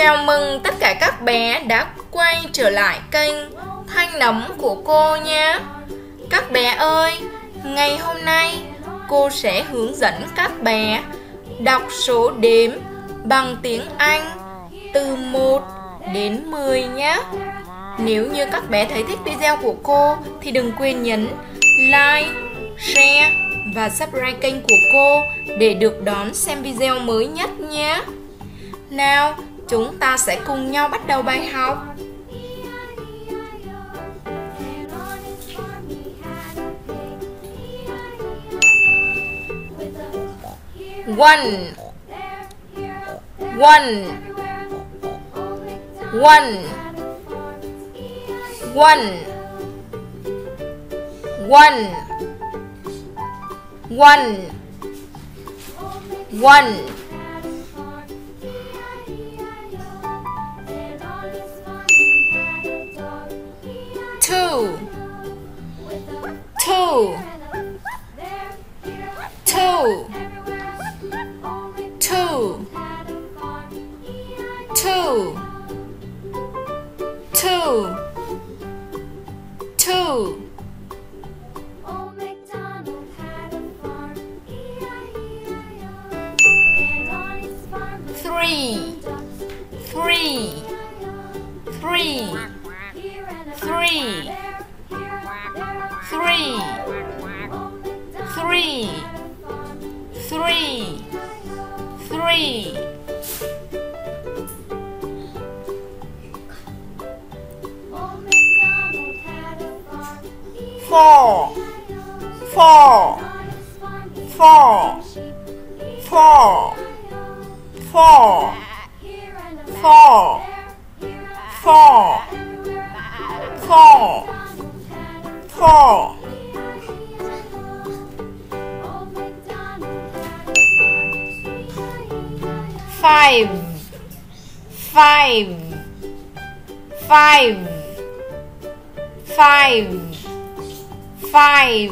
Chào mừng tất cả các bé đã quay trở lại kênh Thanh Nấm của cô nha. Các bé ơi, ngày hôm nay cô sẽ hướng dẫn các bé đọc số đếm bằng tiếng Anh từ 1 đến 10 nhé. Nếu như các bé thấy thích video của cô thì đừng quên nhấn like, share và subscribe kênh của cô để được đón xem video mới nhất nhé. Nào, chúng ta sẽ cùng nhau bắt đầu bài học. One, one, one, one, one, one, one. Two, two, two, two, two, two, two. Three, three, three, three, three, three, three, three. Four, four, four, four, four, four, four, four, four. Five, five, five, five, five,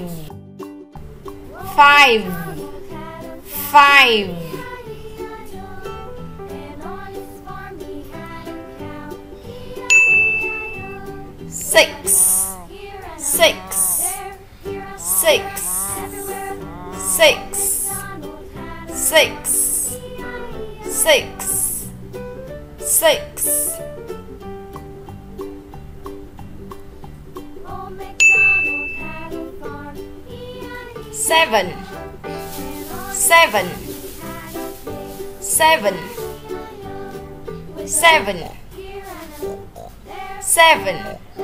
five, five. Six, six, six, six, six, six, six. Seven, seven, seven, seven, seven,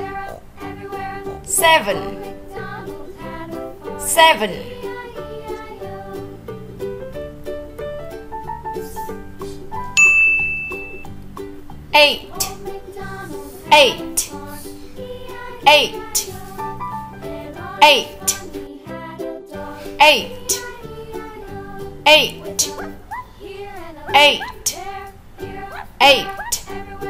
seven, seven. Eight, eight, eight, eight, eight, eight, eight, eight.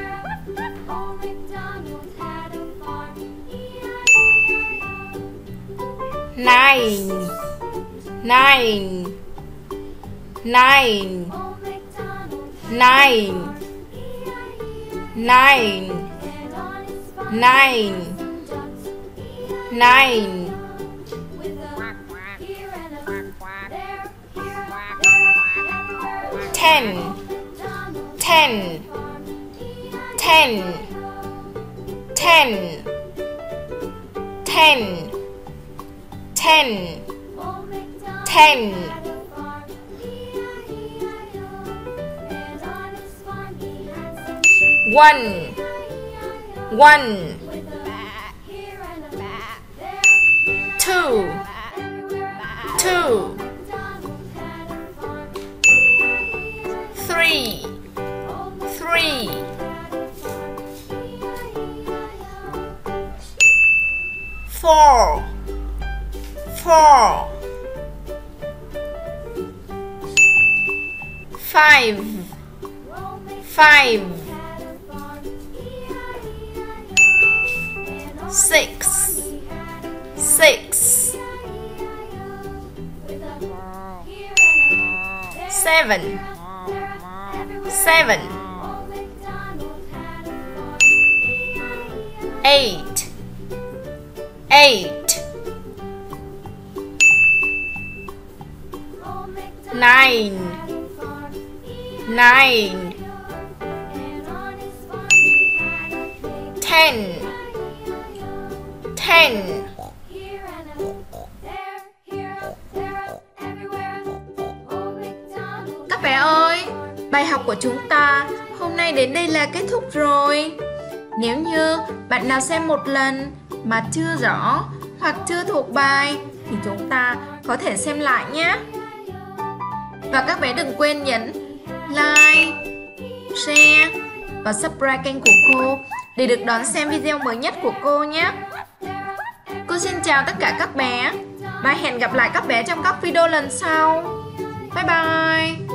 Nine, nine, nine, nine, nine, nine, nine. Ten, ten, ten, ten, ten, ten, ten. One, one, two, two, three, three, four, four, five, five, six, six, seven, seven, 8 8 9 9 10 10 Các bé ơi, bài học của chúng ta hôm nay đến đây là kết thúc rồi. Nếu như bạn nào xem một lần mà chưa rõ hoặc chưa thuộc bài thì chúng ta có thể xem lại nhé. Và các bé đừng quên nhấn like, share và subscribe kênh của cô để được đón xem video mới nhất của cô nhé. Cô xin chào tất cả các bé và hẹn gặp lại các bé trong các video lần sau. Bye bye.